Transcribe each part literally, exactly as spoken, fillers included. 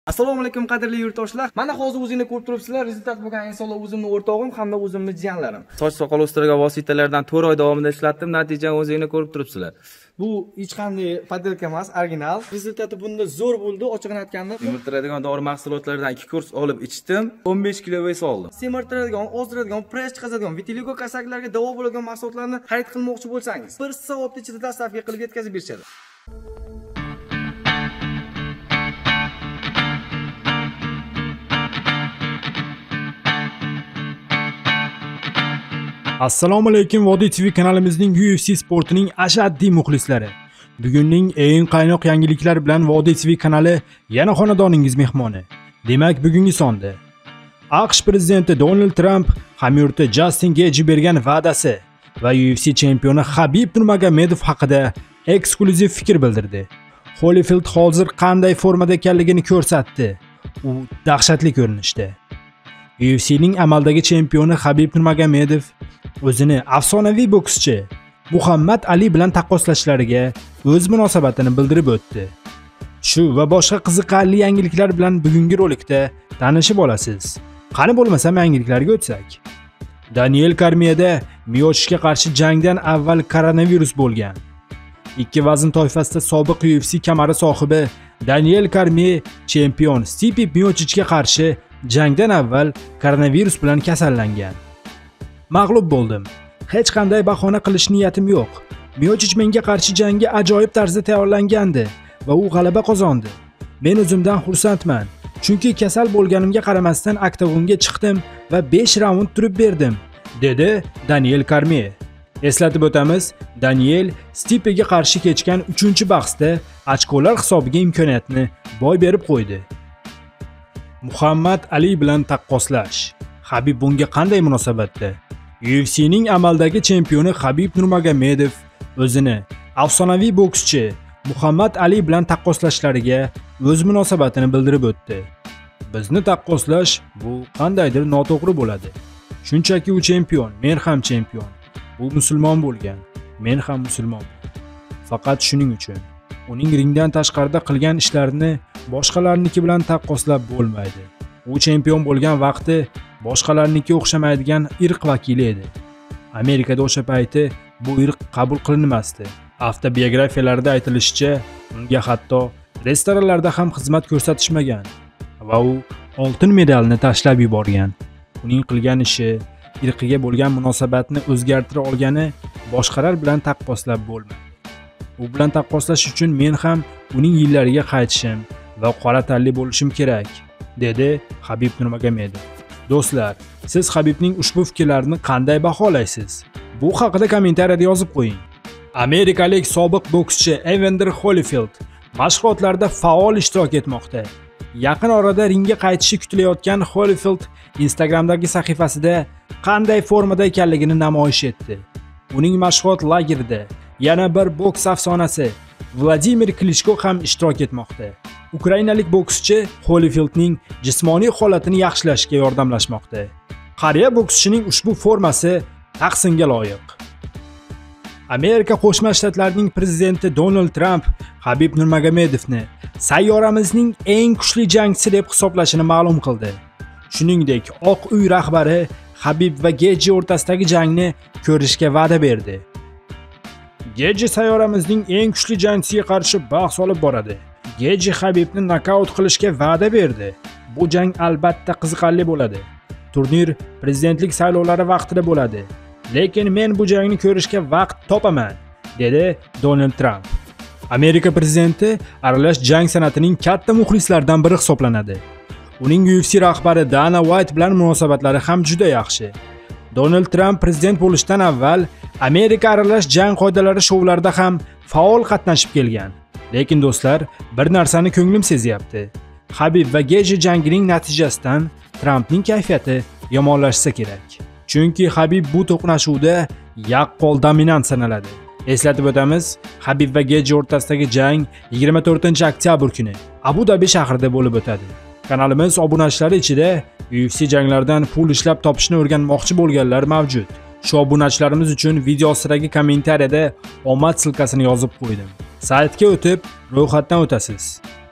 Assalomu alaykum qadrli yurtdoshlar. Mana hozir o'zingizni ko'rib turibsizlar. Rezultat bo'lgan insonlar o'zimning o'rtog'im hamda o'zimning jiyanlarim. Soch soqol o'stirgan vositalardan to'rt oy davomida ishlatdim. Natijani o'zingizni ko'rib turibsizlar. Bu hech qanday podelka emas, original. Rezultati bunda zo'r bo'ldi. Ochig'ini aytganda, semirtiradigan dori mahsulotlaridan ikki kurs olib ichdim. o'n besh kilo vес oldim. Semirtiradigan, ozdiradigan, press chiqazadigan, vitiligo kasalliklarga davo bo'ladigan mahsulotlarni xarid qilmoqchi bo'lsangiz, bir soat ichida dostavka qilib yetkazib berishadi. Assalomu alaykum Vodiy T V kanalimizning U F C sportining ashaddiy muxlislari. Bugunning eng qaynoq yangiliklar bilan Vodiy T V kanali yana xonadoningiz mehmoni. Demak, bugungi sonda AQSh prezidenti Donald Trump hamyurti Justin Gaethje bergan va'dasi va U F C chempioni Khabib Nurmagomedov haqida eksklyuziv fikr bildirdi. Holyfield hozir qanday formada ekanligini ko'rsatdi. U dahshatli ko'rinishda. U F C'ning amaldagi chempioni Khabib Nurmagomedov o'zini afsonaviy bokschi Muhammad Ali bilan taqqoslashlariga o'z munosabatini bildirib o'tdi. Shu va boshqa qiziqarli yangiliklar bilan bugungi rolikda tanishib olasiz. Qani bo'lmasam yangiliklarga o'tsak. Daniel Cormiyeda Miyochishga qarshi jangdan avval koronavirus bo'lgan. Ikki vazn toifasida sobiq U F C kamari sohibi Daniel Cormier chempion Stipe Miyochichga qarshi jangdan avval koronavirus bilan kasallangan. Mag'lub bo'ldim. Hech qanday bahona qilish niyatim yo'q. Miyochich menga qarshi jangga ajoyib tarzda tayyorlangandi va u g'alaba qozondi. Men o'zimdan xursandman, chunki kasal bo'lganimga qaramasdan oktagonga chiqdim va besh raund turib berdim, dedi Daniel Cormier. Eslatib o'tamiz, Daniel Stipega qarshi kechgan uchinchi bahsda ochkolar hisobiga imkoniyatni boy berib qo'ydi. Muhammad Ali bilan taqqoslash. Khabib bunga qanday munosabatda? U F C'ning amaldagi chempioni Khabib Nurmagomedov o'zini afsonaviy bokschi Muhammad Ali bilan taqqoslashlariga o'z munosabatini bildirib o'tdi. Bizni taqqoslash bu qandaydir noto'g'ri bo'ladi. Shunchaki u chempion, men ham chempion. U musulmon bo'lgan, men ham musulmon. Faqat shuning uchun uning ringdan tashqarida qilgan ishlarini boshqalarniki bilan taqqoslab bo'lmaydi. U chempion bo'lgan vaqti boshqalarniki o'xshamaydigan irq vakili edi. Amerikada o'sha payti bu irq qabul qilinmasdi. Avtobiografiyalarda aytilishicha, unga hatto restoranlarda ham xizmat ko'rsatishmagan va u oltin medalni tashlab yuborgan. Uning qilgan ishi, irqiga bo'lgan munosabatni o'zgartira olgani boshqalar bilan taqqoslab bo'lmaydi. U bilan taqqoslash uchun men ham uning yillariga qaytishim va qora tanli bo'lishim kerak, dedi Khabib Nurmagomedov. Do'stlar, siz Khabibning ushbu fikrlarini qanday baholaysiz? Bu haqida kommentariyada yozib qo'ying. Amerikalik sobiq bokschi Evander Holyfield mashg'ulotlarda faol ishtirok etmoqda. Yaqin orada ringga qaytishi kutilayotgan Holyfield Instagramdagi sahifasida qanday formada ekanligini namoyish etdi. Uning mashg'ulot lagerida yana bir boks afsonasi Vladimir Klitschko ham ishtirok etmoqda. Ukrainalik bokschi Holyfieldning jismoniy holatini yaxshilashga yordamlashmoqda. Qariya bokschining ushbu formasi tahsinga loyiq. Amerika Qo'shma Shtatlarining prezidenti Donald Trump Khabib Nurmagomedovni sayyoramizning eng kuchli jangchisi deb hisoblashini ma'lum qildi. Shuningdek, Oq uy rahbari Khabib va Gaethje o'rtasidagi jangni ko'rishga va'da berdi. Gaethje sayyoramizning eng kuchli jangchisiga qarshi bahs olib boradi. Gaethje Khabibni nokaut qilishga va'da berdi. Bu jang albatta qiziqarli bo'ladi. Turnir prezidentlik saylovlari vaqtida bo'ladi. Lekin men bu jangni ko'rishga vaqt topaman, dedi Donald Trump. Amerika prezidenti aralash jang san'atining katta muxlislaridan biri hisoblanadi. Uning U F C rahbari Dana White bilan munosabatlari ham juda yaxshi. Donald Trump prezident bo'lishdan avval Amerika aralash jang qoidalari shoularida ham faol qatnashib kelgan. Lekin do'stlar, bir narsani ko'nglim sezyapti. Khabib va Gaethje jangining natijasidan Trumpning kayfiyati yomonlashsa kerak. Chunki Khabib bu to'qnashuvda yaqqol dominant sanaladi. Eslatib o'tamiz, Khabib va Gaethje o'rtasidagi jang yigirma to'rtinchi oktyabr kuni Abu Dabi shahrida bo'lib o'tadi. Kanalimiz obunachilari ichida U F C janglardan pul ishlab topishni o'rganmoqchi bo'lganlar mavjud. Shu obunachilarimiz uchun video ostidagi kommentariyada omad silkasini yozib qo'ydim. Saytga o'tib, ro'yxatdan o'tasiz.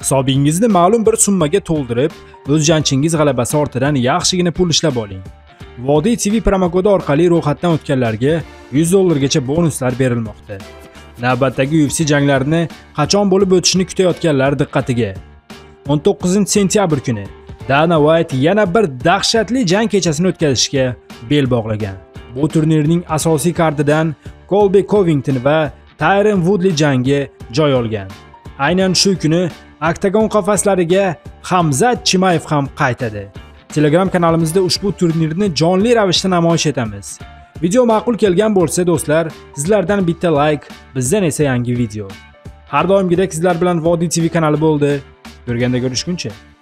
Hisobingizni ma'lum bir summaga to'ldirib, o'z janchingiz g'alabasi ortidan yaxshigina pul ishlab oling. Vodiy T V promokodi orqali ro'yxatdan o'tganlarga yuz dollargacha bonuslar berilmoqda. Navbatdagi U F C janglarini qachon bo'lib o'tishini kutayotganlar diqqatiga. o'n to'qqizinchi sentyabr kuni Dana White yana bir dahshatli jang kechasini o'tkazishga bel bog'lagan. Bu turnirning asosiy kartidan Colby Covington va Tyron Woodley jangi joy olgan. Aynan shu kuni oktagon qafaslariga Hamzat Chimayev ham qaytadi. Telegram kanalimizda ushbu turnirni jonli ravishda namoyish etamiz. Video ma'qul kelgan bo'lsa do'stlar, sizlardan bitta like, bizdan esa yangi video. Har doimgidek sizlar bilan Vodiy T V kanali bo'ldi. Ko'rganda ko'rishguncha